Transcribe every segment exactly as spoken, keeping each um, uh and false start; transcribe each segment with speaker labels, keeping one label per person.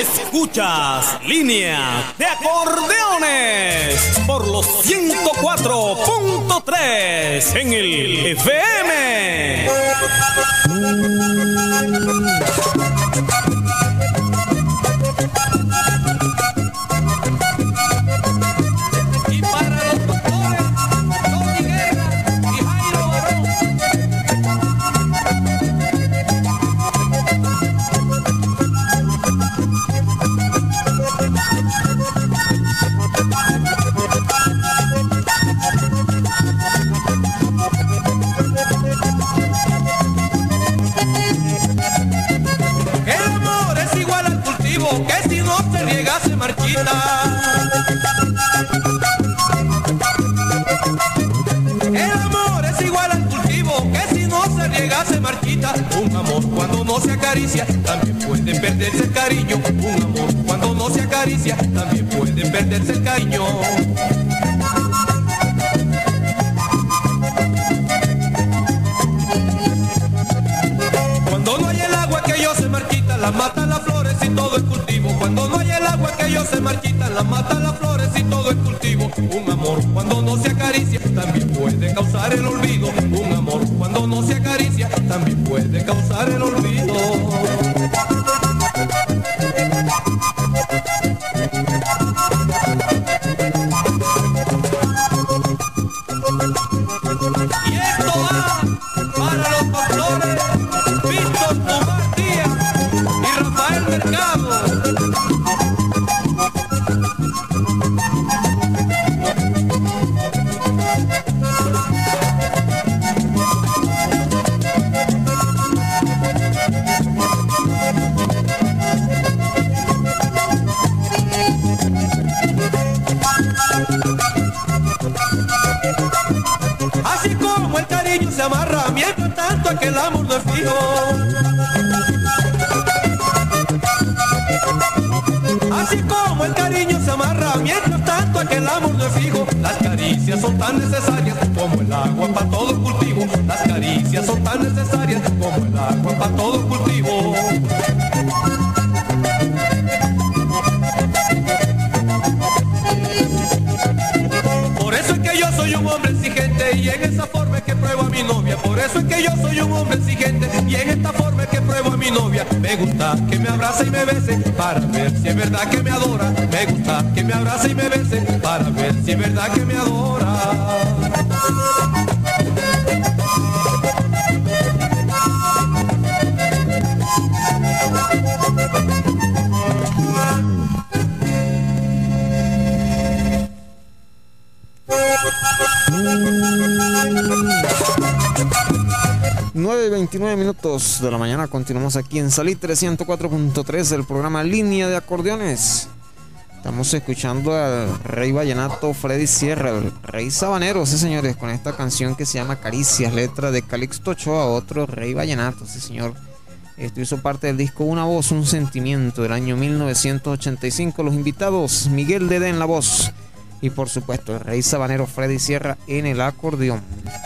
Speaker 1: Escuchas Línea de Acordeones por los ciento cuatro punto tres en el F M.
Speaker 2: Y para los doctores, Tony Guerra y Jairo Barón. El amor es igual al cultivo que si no se riega se marchita. El amor es igual al cultivo que si no se riega se marchita. Un amor cuando no se acaricia también puede perderse el cariño. Un amor cuando no se acaricia también puede perderse el cariño. Cuando no hay el agua que ellos se marchitan, las matan las flores y todo es cultivo. Cuando no hay el agua que ellos se marchitan, las matan las flores y todo es cultivo. Un amor cuando no se acaricia también puede causar el olvido. Un amor cuando no se acaricia también puede causar el olvido. Y esto va para los doctores Víctor Tomás Díaz y Rafael Mercado. Así como el cariño se amarra, mientras tanto aquel amor no es fijo. Así como el cariño se amarra, mientras tanto aquel amor no es fijo. Las caricias son tan necesarias como el agua para todo cultivo. Las caricias son tan necesarias como el agua para todo cultivo. Por eso es que yo soy un hombre exigente y en esa forma es que pruebo a mi novia. Por eso es que yo soy un hombre exigente y en esta forma es que pruebo a mi novia. Me gusta que me abrace y me bese para ver si es verdad que me adora. Me gusta que me abrace y me bese para ver si es verdad que me adora.
Speaker 3: nueve y veintinueve minutos de la mañana. Continuamos aquí en Salitre ciento cuatro punto tres, el programa Línea de Acordeones. Estamos escuchando al rey vallenato Freddy Sierra, el rey sabanero, sí señores, con esta canción que se llama Caricias, letra de Calixto Ochoa, otro rey vallenato, sí señor. Esto hizo parte del disco Una Voz, un Sentimiento del año mil novecientos ochenta y cinco. Los invitados, Miguel Dedé en la voz y por supuesto el rey sabanero Freddy Sierra en el acordeón.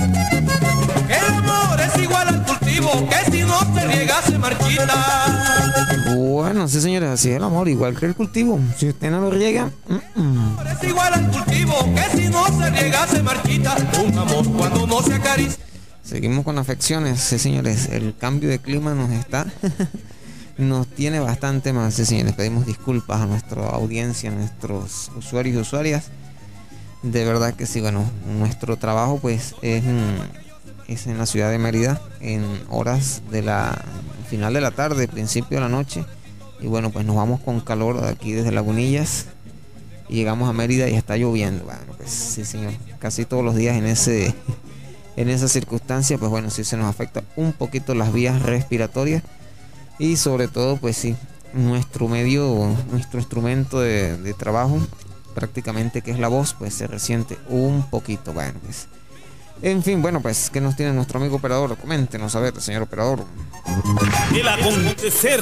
Speaker 2: El amor es igual al cultivo que si no se riega se marchita.
Speaker 3: Bueno, sí señores, así es el amor, igual que el cultivo. Si usted no lo riega, mm -mm.
Speaker 2: Es igual al cultivo que si no se riega se marchita. Un amor cuando no se acaricia.
Speaker 3: Seguimos con afecciones, sí señores. El cambio de clima nos está nos tiene bastante mal, sí señores. Pedimos disculpas a nuestra audiencia, a nuestros usuarios y usuarias. De verdad que sí, bueno, nuestro trabajo pues es, es en la ciudad de Mérida, en horas de la final de la tarde, principio de la noche. Y bueno, pues nos vamos con calor aquí desde Lagunillas y llegamos a Mérida y está lloviendo. Bueno, pues sí señor, casi todos los días en ese en esa circunstancia, pues bueno, sí se nos afecta un poquito las vías respiratorias y sobre todo pues sí, nuestro medio, nuestro instrumento de, de trabajo prácticamente, que es la voz, pues se resiente un poquito. Bueno, pues en fin, bueno, pues ¿qué nos tiene nuestro amigo operador? Coméntenos a ver, señor operador.
Speaker 1: El acontecer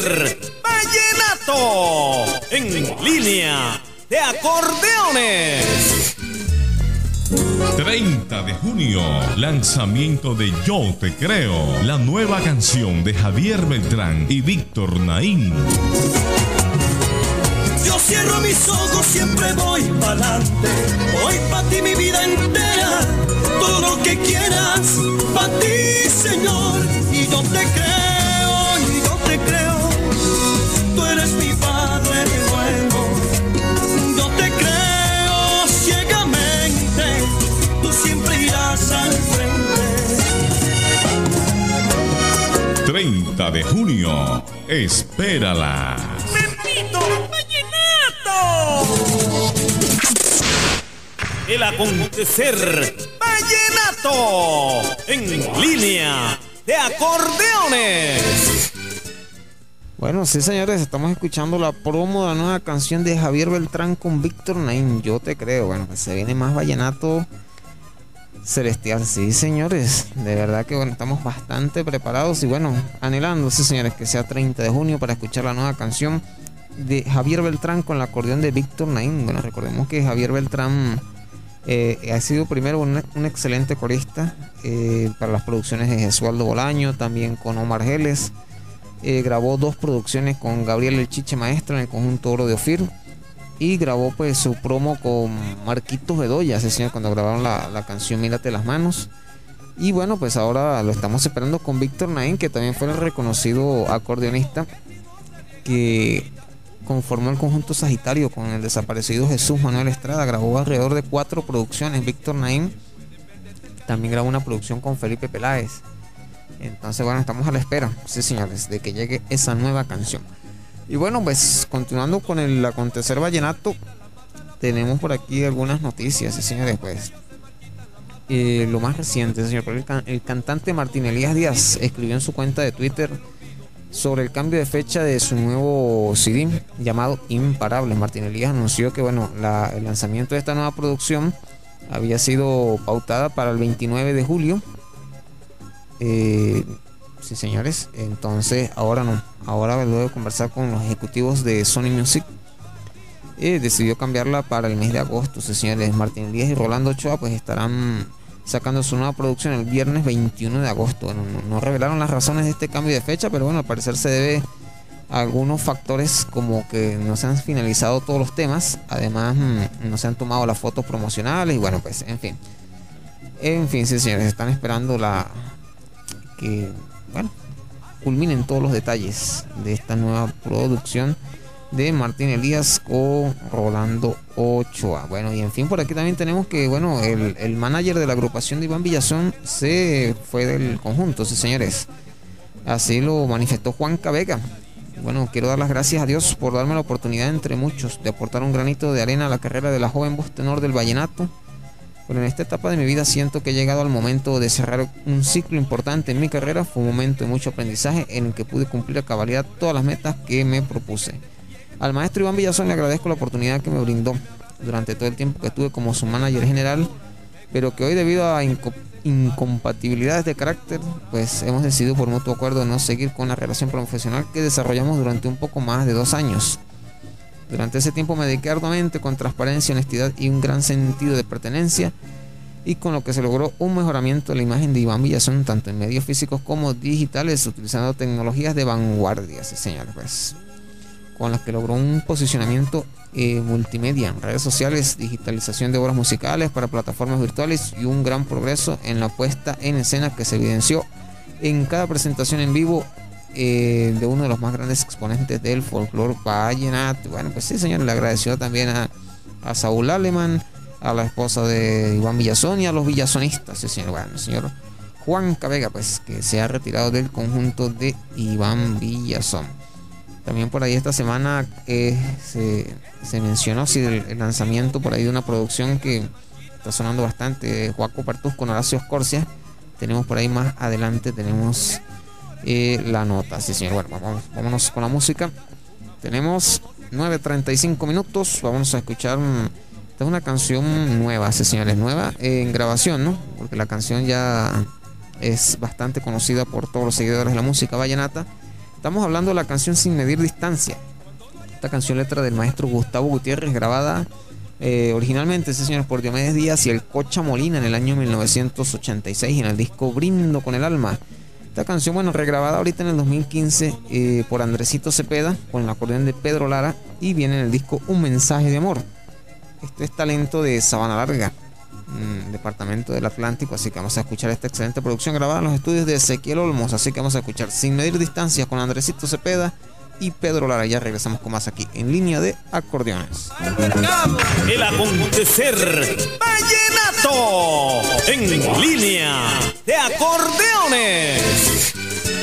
Speaker 1: vallenato en Línea de Acordeones.
Speaker 4: treinta de junio, lanzamiento de Yo Te Creo, la nueva canción de Javier Beltrán y Víctor Naín.
Speaker 5: yo cierro mis ojos, siempre voy pa'lante. Voy pa' ti mi vida entera, todo lo que quieras, pa' ti, Señor. Y yo te creo, y yo te creo, tú eres mi Padre bueno. Yo te creo ciegamente, tú siempre irás al frente.
Speaker 4: treinta de junio, espérala.
Speaker 1: ¡Pepito Vallenato! El acontecer vallenato en línea de acordeones.
Speaker 3: Bueno, sí, señores, estamos escuchando la promo de la nueva canción de Javier Beltrán con Víctor Naín, Yo te creo. Bueno, pues se viene más vallenato celestial, sí, señores. De verdad que bueno, estamos bastante preparados y bueno, anhelando, sí, señores, que sea treinta de junio para escuchar la nueva canción de Javier Beltrán con el acordeón de Víctor Naín. Bueno, recordemos que Javier Beltrán eh, ha sido primero un, un excelente corista eh, para las producciones de Jesualdo Bolaño, también con Omar Geles. Eh, grabó dos producciones con Gabriel El Chiche Maestro en el conjunto Oro de Ofir y grabó pues su promo con Marquitos Bedoya, ese señor, cuando grabaron la, la canción Mírate las manos. Y bueno, pues ahora lo estamos esperando con Víctor Naín, que también fue el reconocido acordeonista que conformó el conjunto Sagitario con el desaparecido Jesús Manuel Estrada. Grabó alrededor de cuatro producciones Víctor Naín. También grabó una producción con Felipe Peláez. Entonces bueno, estamos a la espera, sí, señores, de que llegue esa nueva canción. Y bueno, pues continuando con el acontecer vallenato, tenemos por aquí algunas noticias, sí, señores. Pues eh, lo más reciente, señor, el, can el cantante Martín Elías Díaz escribió en su cuenta de Twitter sobre el cambio de fecha de su nuevo C D llamado Imparable. Martín Elías anunció que bueno, la, el lanzamiento de esta nueva producción había sido pautada para el veintinueve de julio. Eh, sí, señores, entonces ahora no, ahora luego de conversar con los ejecutivos de Sony Music, eh, decidió cambiarla para el mes de agosto. Sí, señores, Martín Elías y Rolando Ochoa pues estarán sacando su nueva producción el viernes veintiuno de agosto. Bueno, no, no revelaron las razones de este cambio de fecha, pero bueno, al parecer se debe a algunos factores como que no se han finalizado todos los temas, además mmm, no se han tomado las fotos promocionales y bueno, pues en fin, en fin, sí, señores, están esperando la que, bueno, culminen todos los detalles de esta nueva producción de Martín Elías con Rolando Ochoa. Bueno, y en fin, por aquí también tenemos que, bueno, el, el manager de la agrupación de Iván Villazón se fue del conjunto, sí, señores. Así lo manifestó Juanca Vega. Bueno, quiero dar las gracias a Dios por darme la oportunidad, entre muchos, de aportar un granito de arena a la carrera de la joven voz tenor del vallenato. Pero en esta etapa de mi vida siento que he llegado al momento de cerrar un ciclo importante en mi carrera. Fue un momento de mucho aprendizaje en el que pude cumplir a cabalidad todas las metas que me propuse. Al maestro Iván Villazón le agradezco la oportunidad que me brindó durante todo el tiempo que estuve como su manager general, pero que hoy, debido a inco incompatibilidades de carácter, pues hemos decidido por mutuo acuerdo no seguir con la relación profesional que desarrollamos durante un poco más de dos años. Durante ese tiempo me dediqué arduamente con transparencia, honestidad y un gran sentido de pertenencia, y con lo que se logró un mejoramiento de la imagen de Iván Villazón tanto en medios físicos como digitales, utilizando tecnologías de vanguardia, sí, señor, pues, con las que logró un posicionamiento eh, multimedia en redes sociales, digitalización de obras musicales para plataformas virtuales y un gran progreso en la puesta en escena que se evidenció en cada presentación en vivo Eh, de uno de los más grandes exponentes del folclore vallenato. Bueno, pues sí, señor, le agradeció también a, a Saúl Alemán, a la esposa de Iván Villazón y a los villazonistas. Sí, señor, bueno, señor Juan Vega, pues, que se ha retirado del conjunto de Iván Villazón. También por ahí esta semana eh, se, se mencionó sí, el, el lanzamiento por ahí de una producción que está sonando bastante, Joaco Partús con Horacio Escorcia. Tenemos por ahí más adelante, tenemos Eh, la nota, sí, señor. Bueno, vamos, vámonos con la música. Tenemos nueve treinta y cinco minutos. Vamos a escuchar. Esta es una canción nueva, sí, señores, nueva en grabación, ¿no? Porque la canción ya es bastante conocida por todos los seguidores de la música vallenata. Estamos hablando de la canción Sin Medir Distancia. Esta canción, letra del maestro Gustavo Gutiérrez, grabada eh, originalmente, sí, señores, por Diomedes Díaz y el Cocha Molina en el año mil novecientos ochenta y seis en el disco Brindo con el Alma. Esta canción, bueno, regrabada ahorita en el dos mil quince eh, por Andresito Cepeda con el acordeón de Pedro Lara, y viene en el disco Un Mensaje de Amor. Esto es talento de Sabana Larga, mmm, departamento del Atlántico, así que vamos a escuchar esta excelente producción grabada en los estudios de Ezequiel Olmos. Así que vamos a escuchar Sin Medir Distancias con Andresito Cepeda y Pedro Lara. Ya regresamos con más aquí en Línea de Acordeones.
Speaker 1: El acontecer vallenato en Línea de Acordeones.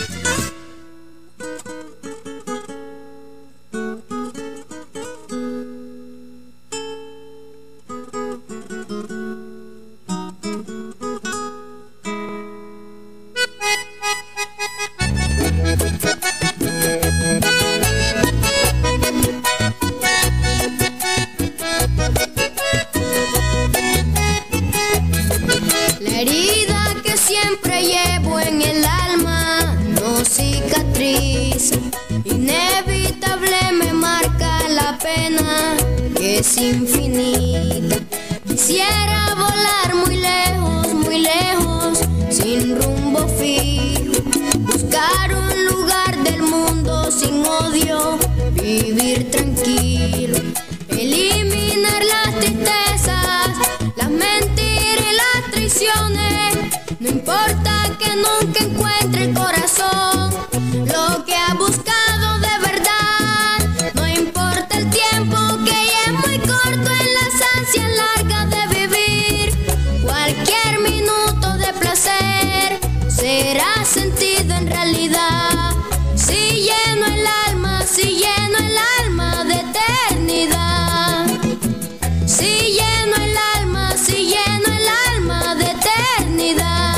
Speaker 6: Inevitable me marca la pena que es infinita. Quisiera volar muy lejos, muy lejos, sin rumbo fijo. Buscar un lugar del mundo sin odio, vivir tranquilo. Eliminar las tristezas, las mentiras y las traiciones. No importa que nunca encuentre el corazón lo que ha buscado de verdad. No importa el tiempo que ya es muy corto en las ansias largas de vivir. Cualquier minuto de placer será sentido en realidad. Si lleno el alma, si lleno el alma de eternidad. Si lleno el alma, si lleno el alma de eternidad.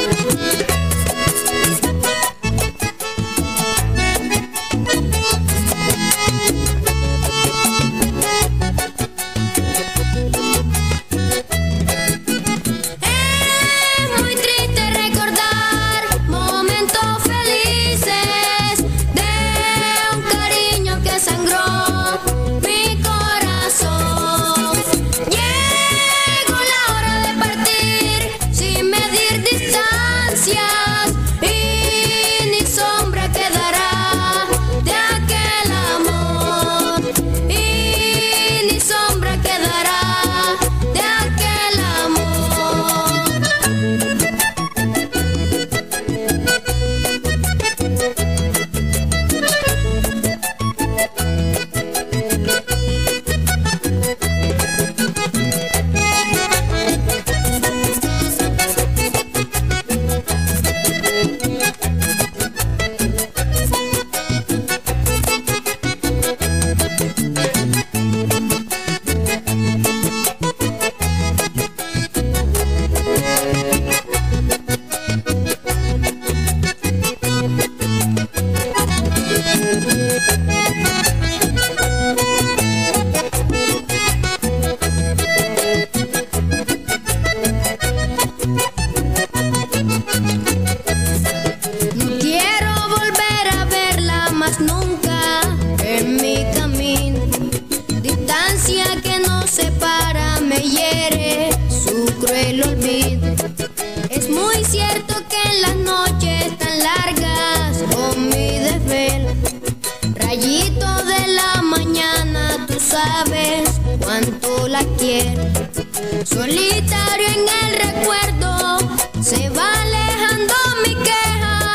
Speaker 6: Solitario en el recuerdo, se va alejando mi queja.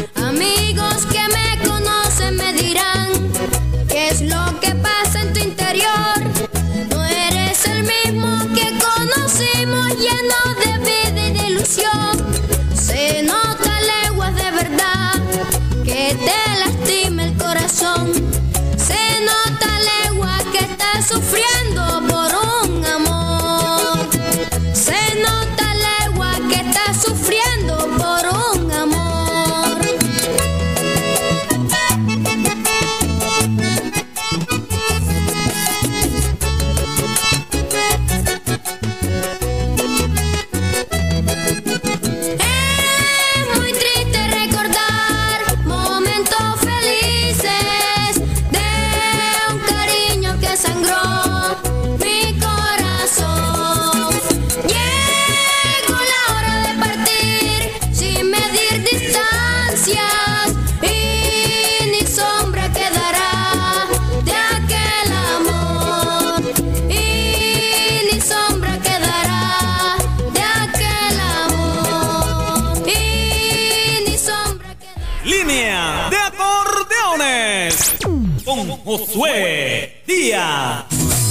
Speaker 6: Amigos que me conocen me dirán qué es lo que pasa en tu interior. No eres el mismo que conocimos, lleno de vida y de ilusión. Se nota leguas de verdad que te lastima el corazón. Se nota leguas que estás sufriendo por un amor. Se nota legua que está sufriendo por un
Speaker 1: con Josué Díaz.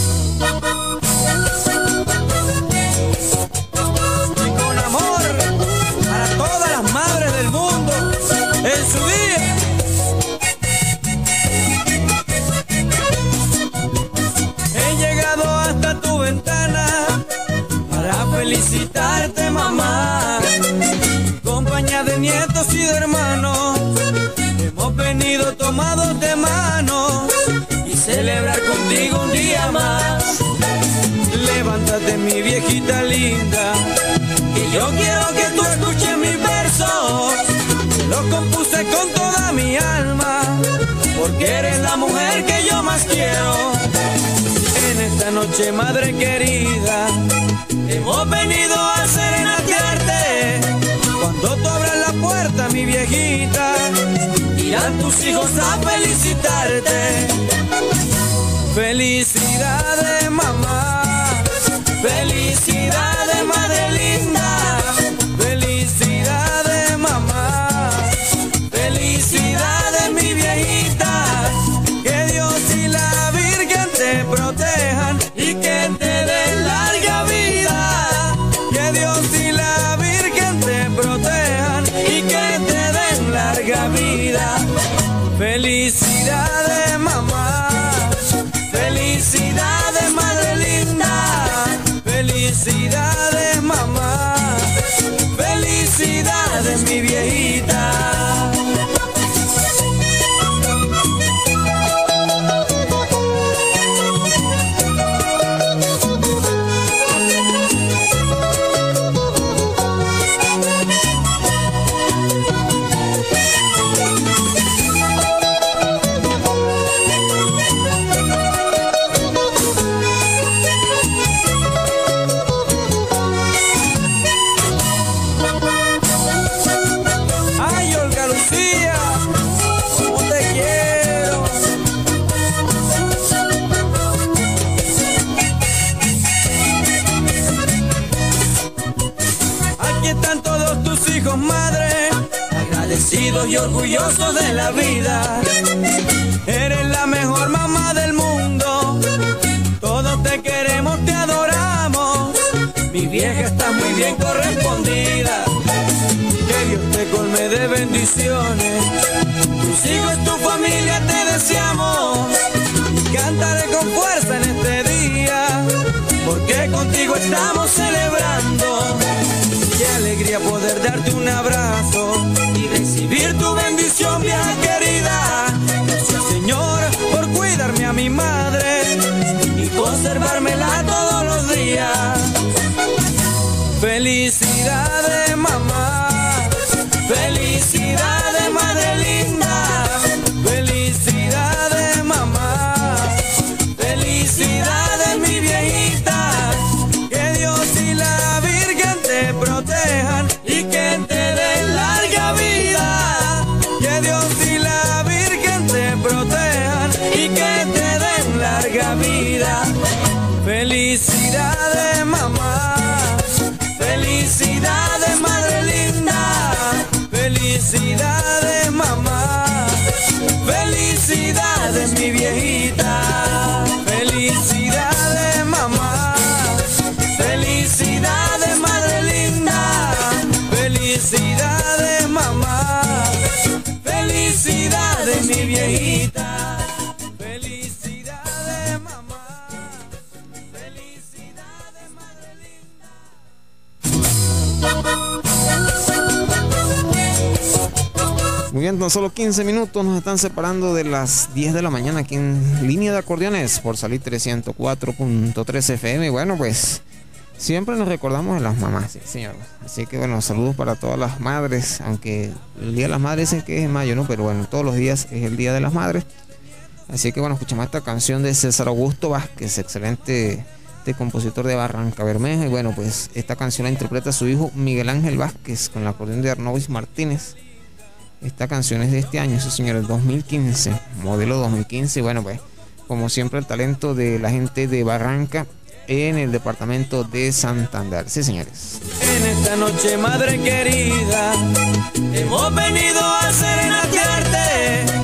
Speaker 7: Y con amor para todas las madres del mundo en su día. He llegado hasta tu ventana para felicitarte, mamá. Compañía de nietos y de hermanos, hemos venido tomados de mano y celebrar contigo un día más. Levántate, mi viejita linda, y yo quiero que tú escuches mis versos. Los compuse con toda mi alma, porque eres la mujer que yo más quiero. En esta noche, madre querida, hemos venido a serenatearte. Cuando tú abras la puerta, mi viejita, irán tus hijos a felicitarte. Felicidades, mamá, felicidades, madre linda, felicidades, mamá, felicidades, mi viejita. Que Dios y la Virgen te protejan y que te den larga vida. Que Dios y la Virgen te protejan y que te den larga vida. Felicidades, mamá, felicidades, madre linda, felicidades, mamá, felicidades, mi viejita. Hijos, madre, agradecidos y orgullosos de la vida. Eres la mejor mamá del mundo. Todos te queremos, te adoramos. Mi vieja está muy bien correspondida. Que Dios te colme de bendiciones. Tus hijos, tu familia te deseamos. Cantaré con fuerza en este día, porque contigo estamos celebrando. Qué alegría poder darte un abrazo y recibir tu bendición, vieja querida. Gracias, Señor, por cuidarme a mi madre y conservármela todos los días. Felicidades, mamá, felicidades, madre linda, felicidades, mamá, felicidades, mi viejita. Que Dios y la Virgen te protejan y que te den larga vida. Que Dios y la Virgen te protejan y que te den larga vida. Felicidades, mamá, felicidades, madre linda, felicidades, mamá, felicidades, mi viejita. Felicidades, mamá, felicidades, madre linda, felicidades, mamá, felicidades, mi viejita. Felicidades, mamá, felicidades, madre linda.
Speaker 3: Muy bien, tan solo quince minutos nos están separando de las diez de la mañana aquí en Línea de Acordeones por Salitre ciento cuatro punto tres F M. Y bueno, pues siempre nos recordamos de las mamás, sí, señor. Así que bueno, saludos para todas las madres, aunque el Día de las Madres es que es en mayo, ¿no? Pero bueno, todos los días es el Día de las Madres. Así que bueno, escuchamos esta canción de César Augusto Vázquez, excelente de compositor de Barranca Bermeja. Y bueno, pues esta canción la interpreta su hijo Miguel Ángel Vázquez con la acordeón de Arnovis Martínez. Esta canción es de este año, eso señores, dos mil quince, modelo dos mil quince. Y bueno, pues como siempre el talento de la gente de Barranca en el departamento de Santander. Sí, señores.
Speaker 7: En esta noche, madre querida, hemos venido a serenatearte.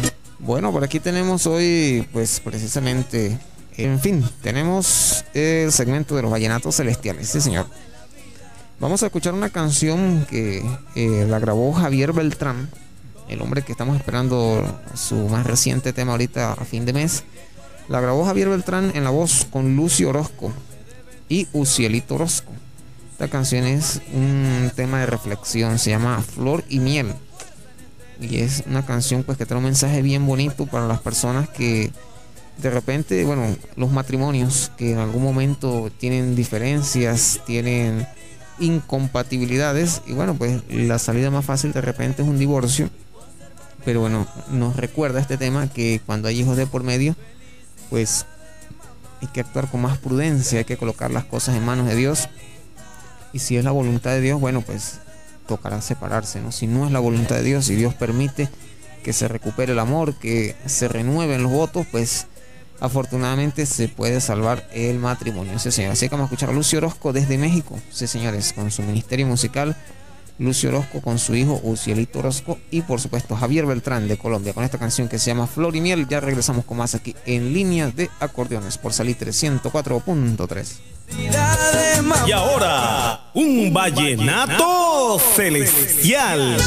Speaker 3: Bueno, por aquí tenemos hoy, pues precisamente, en fin, tenemos el segmento de los vallenatos celestiales, sí señor. Vamos a escuchar una canción que eh, la grabó Javier Beltrán, el hombre que estamos esperando su más reciente tema ahorita a fin de mes. La grabó Javier Beltrán en la voz con Lucio Orozco y Ucielito Orozco. Esta canción es un tema de reflexión, se llama Flor y Miel. Y es una canción pues que trae un mensaje bien bonito para las personas que de repente, bueno, los matrimonios que en algún momento tienen diferencias, tienen incompatibilidades, y bueno, pues la salida más fácil de repente es un divorcio. Pero bueno, nos recuerda este tema que cuando hay hijos de por medio, pues hay que actuar con más prudencia, hay que colocar las cosas en manos de Dios. Y si es la voluntad de Dios, bueno, pues tocará separarse, ¿no? Si no es la voluntad de Dios, si Dios permite que se recupere el amor, que se renueven los votos, pues afortunadamente se puede salvar el matrimonio. Sí, señor. Así que vamos a escuchar a Lucio Orozco desde México, sí señores, con su ministerio musical, Lucio Orozco con su hijo Ucielito Orozco, y por supuesto Javier Beltrán de Colombia con esta canción que se llama Flor y Miel. Ya regresamos con más aquí en Línea de Acordeones por Salitre ciento cuatro punto tres.
Speaker 1: Y ahora, un vallenato celestial.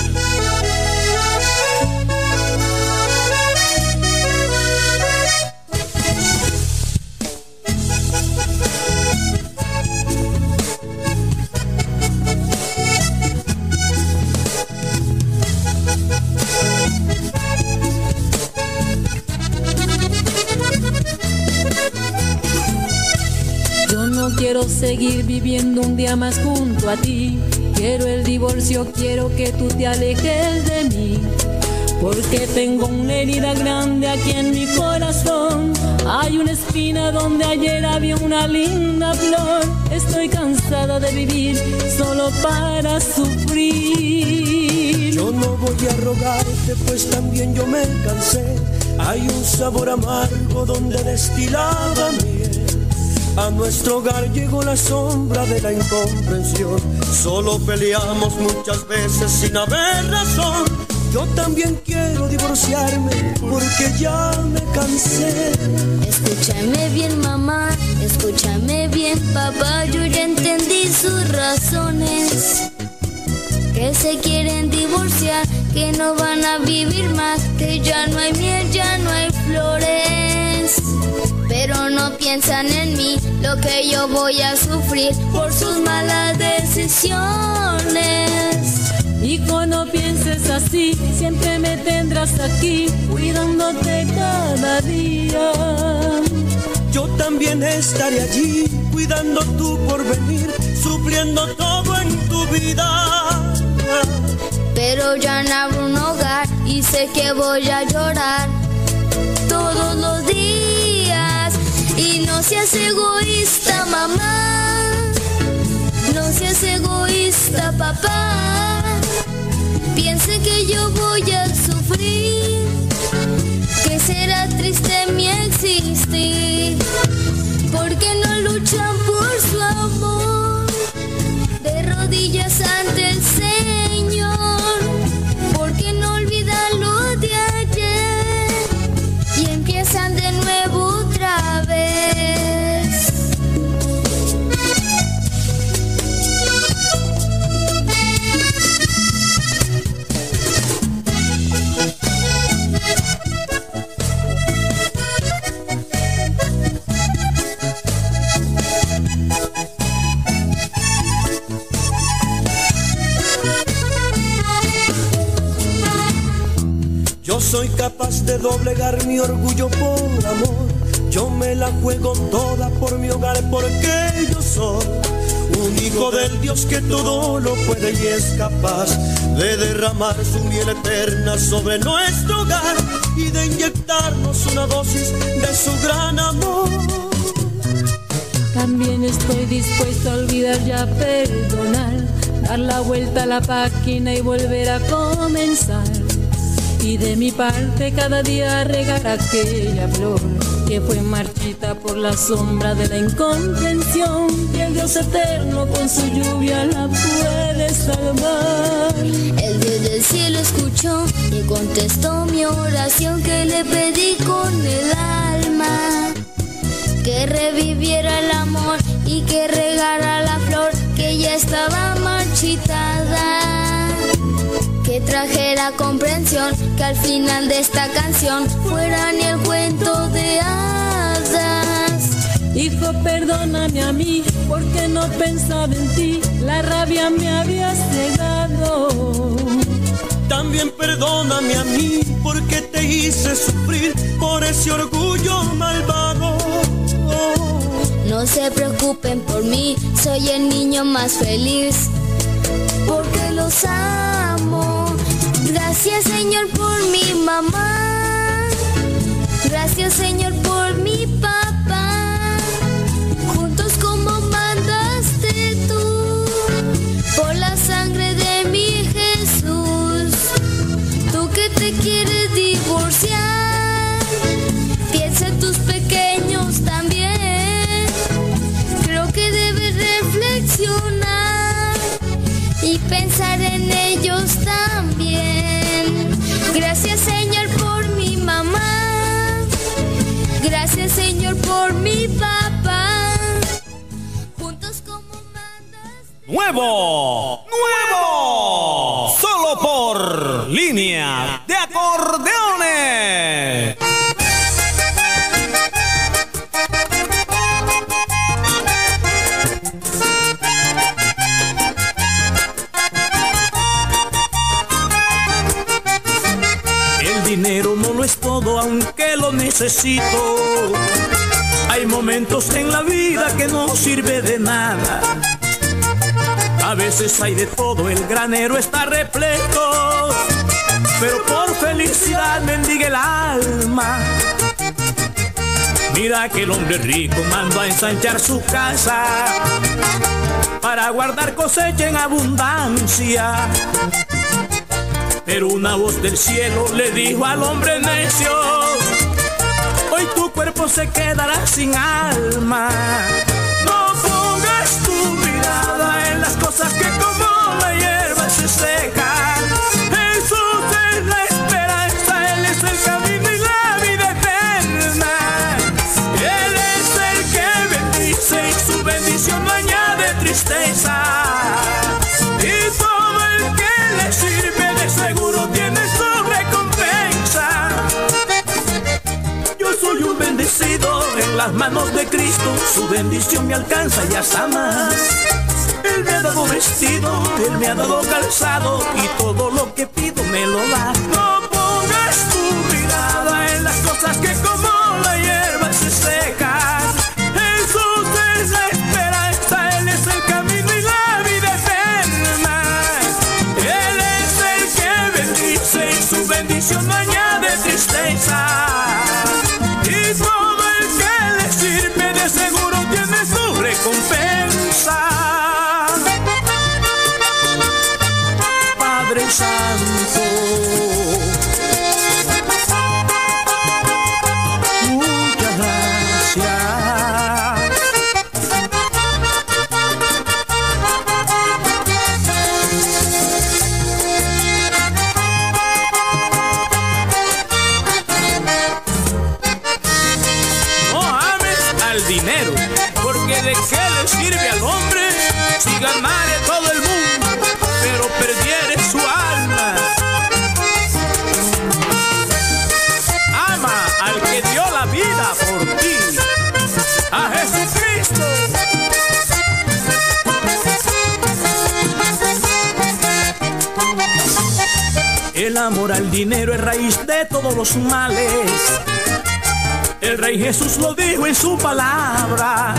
Speaker 8: No quiero seguir viviendo un día más junto a ti. Quiero el divorcio, quiero que tú te alejes de mí. Porque tengo una herida grande aquí en mi corazón. Hay una espina donde ayer había una linda flor. Estoy cansada de vivir solo para sufrir.
Speaker 5: Yo no voy a rogarte, pues también yo me cansé. Hay un sabor amargo donde destilaba miel. A nuestro hogar llegó la sombra de la incomprensión. Solo peleamos muchas veces sin haber razón. Yo también quiero divorciarme porque ya me cansé.
Speaker 6: Escúchame bien, mamá, escúchame bien, papá. Yo ya entendí sus razones. Que se quieren divorciar, que no van a vivir más, que ya no hay miel, ya no hay flores. Pero no piensan en mí, lo que yo voy a sufrir por sus malas decisiones.
Speaker 8: Hijo, no pienses así, siempre me tendrás aquí, cuidándote cada día.
Speaker 5: Yo también estaré allí, cuidando tu porvenir, supliendo todo en tu vida.
Speaker 6: Pero ya no habrá un hogar y sé que voy a llorar todos los días. Y no seas egoísta, mamá, no seas egoísta, papá. Piense que yo voy a sufrir, que será triste mi existir, porque no luchan por su amor, de rodillas ante el Señor, porque no olvidan lo de ayer y empiezan de nuevo otra vez.
Speaker 5: Yo soy capaz de doblegar mi orgullo por amor. Yo me la juego toda por mi hogar, porque yo soy un hijo del Dios que todo lo puede y es capaz de derramar su miel eterna sobre nuestro hogar y de inyectarnos una dosis de su gran amor.
Speaker 8: También estoy dispuesto a olvidar y a perdonar, dar la vuelta a la página y volver a comenzar. Y de mi parte cada día regar aquella flor que fue marchita por la sombra de la incomprensión, y el Dios eterno con su lluvia la puede salvar.
Speaker 6: El Dios del cielo escuchó y contestó mi oración que le pedí con el alma, que reviviera el amor y que regara la flor que ya estaba marchitada, que trajera comprensión, que al final de esta canción fuera ni el cuento de hadas.
Speaker 8: Hijo, perdóname a mí porque no pensaba en ti, la rabia me había cegado.
Speaker 5: También perdóname a mí porque te hice sufrir por ese orgullo malvado.
Speaker 6: No se preocupen por mí, soy el niño más feliz porque los amo. Gracias, Señor, por mi mamá. Gracias, Señor, por mi papá. Juntos como mandaste tú, por la sangre de mi Jesús. Tú que te quieres divorciar, piensa en tus pequeños también. Creo que debes reflexionar y pensar en ellos también. Gracias, Señor, por mi mamá. Gracias, Señor, por mi papá. Juntos como mandas.
Speaker 1: Nuevo, nuevo, solo por Línea de Acordeones.
Speaker 5: Dinero no lo es todo, aunque lo necesito. Hay momentos en la vida que no sirve de nada. A veces hay de todo, el granero está repleto, pero por felicidad mendiga el alma. Mira que el hombre rico mandó a ensanchar su casa para guardar cosecha en abundancia. Pero una voz del cielo le dijo al hombre necio: hoy tu cuerpo se quedará sin alma. No pongas tu mirada en las cosas que como la hierba se secan. Jesús es la esperanza, Él es el camino y la vida eterna. Él es el que bendice y su bendición no añade tristeza. Y todo el que le sirve seguro tiene su recompensa. Yo soy un bendecido en las manos de Cristo, su bendición me alcanza y hasta más. Él me ha dado vestido, Él me ha dado calzado y todo lo que pido me lo da. No pongas tu mirada en las cosas que como la hierba se secan. Jesús es la esperanza, Él es el camino y la vida eterna. Él es el que bendice y su bendición no añade tristeza. Y todo el que le sirve de seguro tiene su recompensa. Padre Santo, muchas gracias. Dinero, porque de qué le sirve al hombre si ganare todo el mundo, pero perdiere su alma. Ama al que dio la vida por ti, a Jesucristo. El amor al dinero es raíz de todos los males. El Rey Jesús lo dijo en su palabra.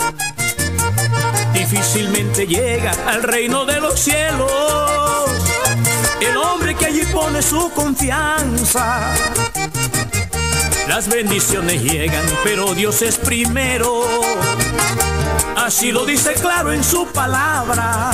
Speaker 5: Difícilmente llega al reino de los cielos el hombre que allí pone su confianza. Las bendiciones llegan, pero Dios es primero. Así lo dice claro en su palabra.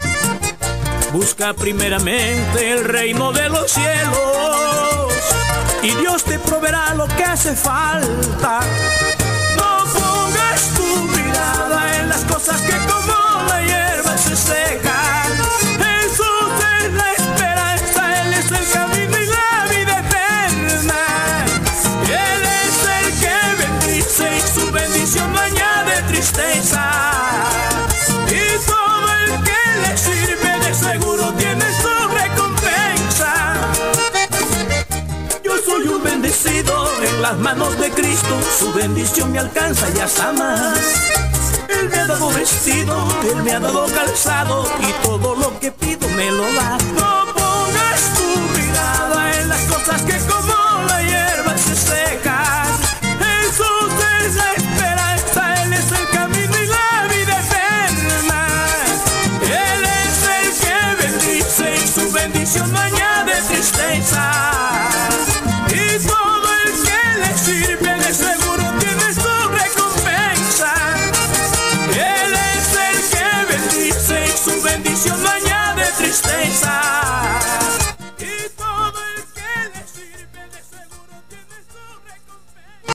Speaker 5: Busca primeramente el reino de los cielos y Dios te proveerá lo que hace falta. No pongas tu mirada en las cosas que como la hierba se secan. Jesús es la esperanza, Él es el camino y la vida eterna. Él es el que bendice y su bendición no añade tristeza. Y todo el que le sirve de seguro tiene su recompensa. Yo soy un bendecido en las manos de Cristo, su bendición me alcanza y hasta más. Él me ha dado vestido, Él me ha dado calzado y todo lo que pido me lo da. No pongas tu mirada en las cosas que como la hierba se secan. Jesús es la esperanza, Él es el camino y la vida eterna. Él es el que bendice y su bendición no añade tristeza.